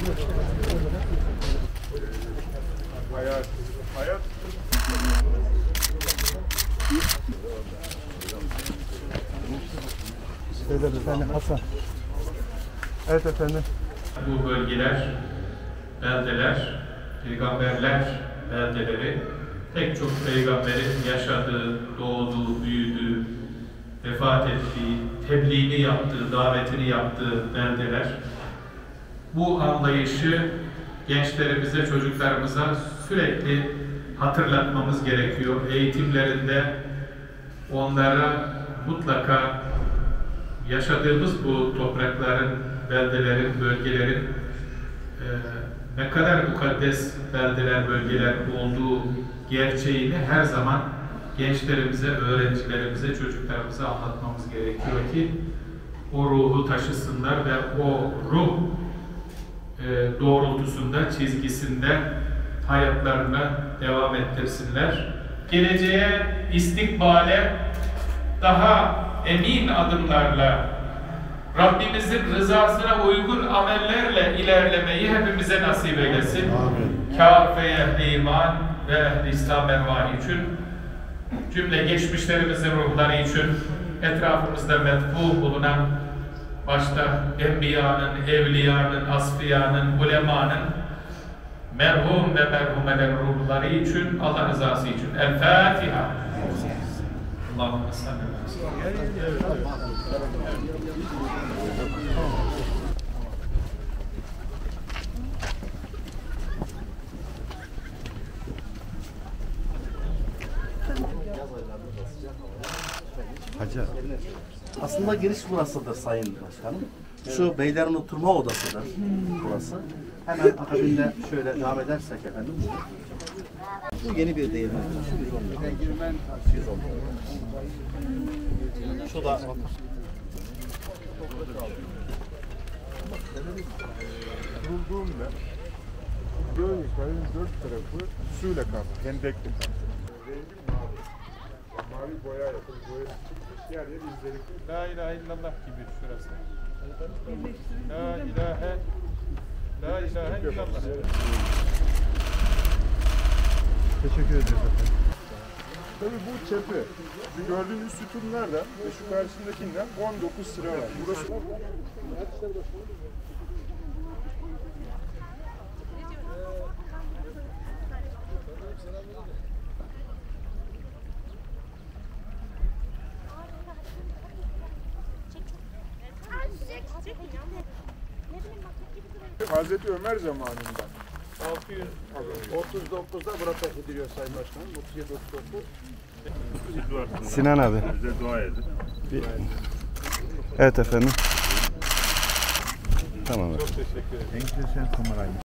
Hayat. Efendim Hasan. Evet efendim. Bu bölgeler, beldeler, peygamberler beldeleri, pek çok peygamberin yaşadığı, doğduğu, büyüdüğü, vefat ettiği, tebliğini yaptığı, davetini yaptığı beldeler. Bu anlayışı gençlerimize, çocuklarımıza sürekli hatırlatmamız gerekiyor. Eğitimlerinde onlara mutlaka yaşadığımız bu toprakların, beldelerin, bölgelerin ne kadar mukaddes beldeler, bölgeler olduğu gerçeğini her zaman gençlerimize, öğrencilerimize, çocuklarımıza anlatmamız gerekiyor ki o ruhu taşısınlar ve o ruh doğrultusunda, çizgisinde hayatlarına devam ettirsinler. Geleceğe, istikbale daha emin adımlarla Rabbimizin rızasına uygun amellerle ilerlemeyi hepimize nasip eylesin. Kâf ve ehli iman ve ehli İslam ervahı için, cümle geçmişlerimizin ruhları için, etrafımızda metbu bulunan başta enbiyanın, evliyanın, asfiyanın, ulemanın, merhum ve merhumelerin ruhları için, Allah rızası için. El Fatiha. Allahümme salli Hacı. Aslında giriş burasıdır Sayın Başkanım. Şu beylerin oturma odasıdır burası. Hemen akabinde şöyle devam edersek efendim. Bu yeni bir değirmen. Şu da Kurulduğunda böyle kayın 4 tarafı suyla kaplı, hendekli kaplı. Rengi mavi. Mavi boya yapıp boya yer yer izleri. La ilahe illallah gibi şurası. La ilahe illallah. Teşekkür ederiz efendim. Tabii bu tepe, şu gördüğünüz sütunlarda ve şu karşısındakinden 19 sıra var. Burası Hazreti Ömer zamanından. 39'da burada ediliyor Sayın Başkanım. 37-39. Sinan abi. Bize dua edin. Evet efendim. Tamam. Çok teşekkür ederim. En güzel sen kamerayı.